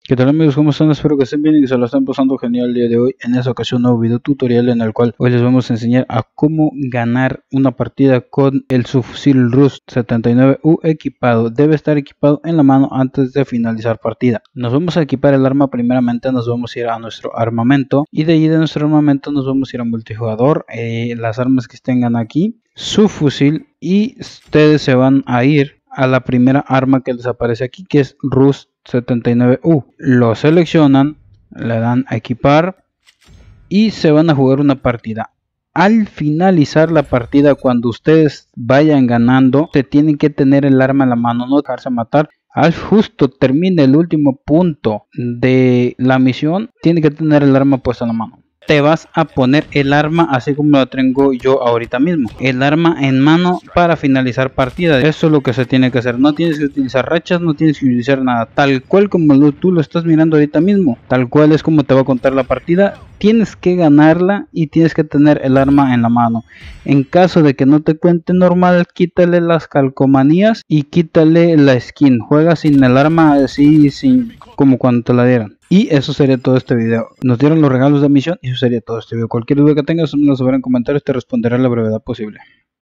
¿Qué tal amigos? ¿Cómo están? Espero que estén bien y que se lo estén pasando genial el día de hoy. En esta ocasión un nuevo video tutorial en el cual hoy les vamos a enseñar a cómo ganar una partida con el subfusil Rust 79U equipado. Debe estar equipado en la mano antes de finalizar partida. Nos vamos a equipar el arma primeramente, nos vamos a ir a nuestro armamento y de ahí de nuestro armamento nos vamos a ir a multijugador. Las armas que tengan aquí, su fusil, y ustedes se van a ir a la primera arma que les aparece aquí, que es Rust 79U. Lo seleccionan, le dan a equipar y se van a jugar una partida. Al finalizar la partida, cuando ustedes vayan ganando, se tienen que tener el arma en la mano, no dejarse matar. Al justo termine el último punto de la misión, tiene que tener el arma puesta en la mano. Te vas a poner el arma así como lo tengo yo ahorita mismo, el arma en mano para finalizar partida. Eso es lo que se tiene que hacer. No tienes que utilizar rachas, no tienes que utilizar nada, tal cual como tú lo estás mirando ahorita mismo, tal cual es como te va a contar la partida. Tienes que ganarla y tienes que tener el arma en la mano. En caso de que no te cuente normal, quítale las calcomanías y quítale la skin. Juega sin el arma así, sin como cuando te la dieran. Y eso sería todo este video. Nos dieron los regalos de misión y eso sería todo este video. Cualquier duda que tengas, me lo sabrán en comentarios, te responderé a la brevedad posible.